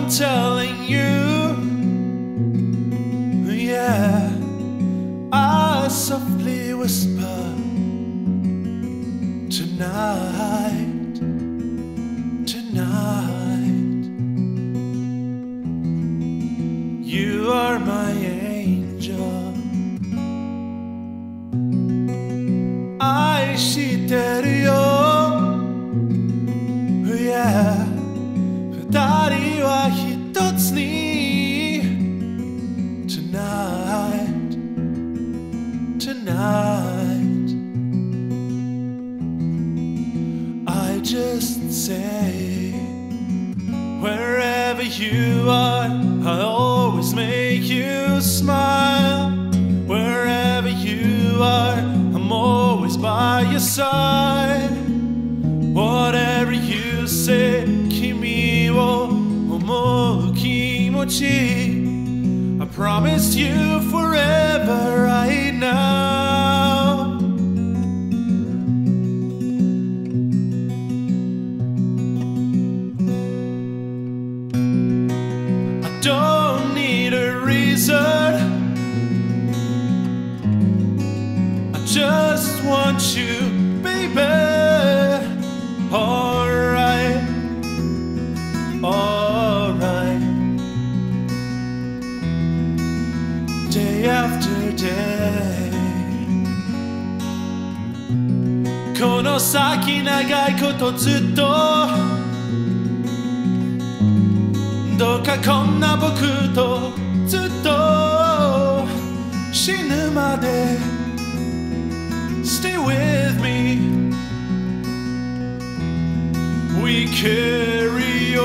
I'm telling you, yeah, I softly whisper tonight, tonight. You are my angel. 愛してるよ、yeah. 二人は一つに Tonight, tonight. I just say, wherever you are, I'll always make you smile. Wherever you are, I'm always by your side. Whatever you say, 君を思う気持ち I promise you forever right now. I don't need a reason, I just want you, baby. Alright, alright. Day after day この先長いことずっとどうかこんな僕とずっと死ぬまで Stay with me. We carry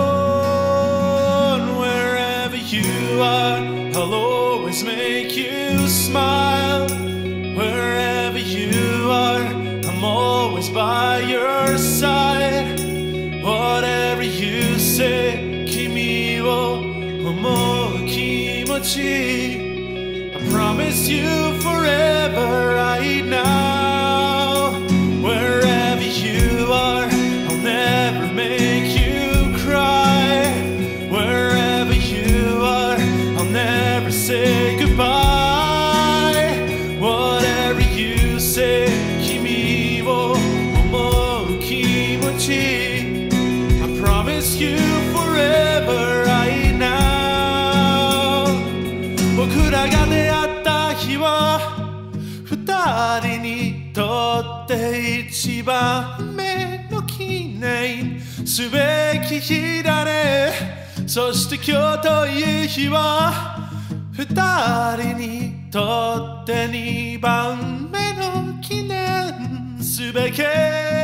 on wherever you are. I'll always make you smile. Wherever you are, I'm always by your side. Whatever you say, 君を思う気持ち I promise you forever right now. Wherever you are, I'll never make you cry. Wherever you are, I'll never say goodbye. Whatever you say, 君を思う気持ち I promise you forever right now. 僕らが出会った日は二人にとって一番目の記念すべき日だね。そして今日という日は二人にとって二番目の記念すべき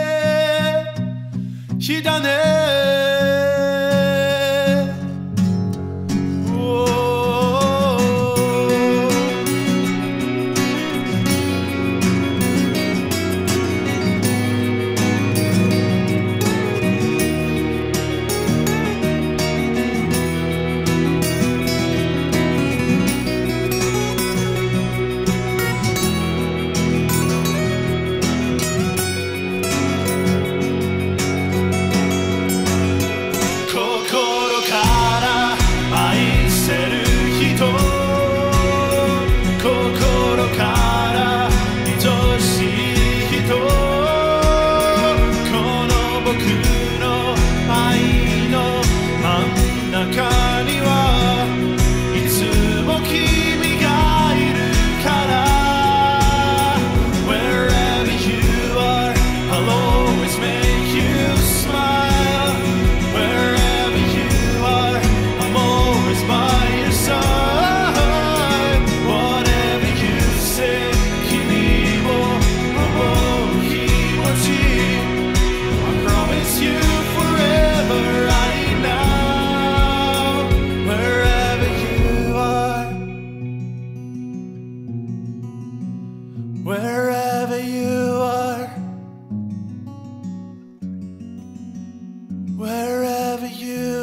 日だね。Wherever you are, wherever you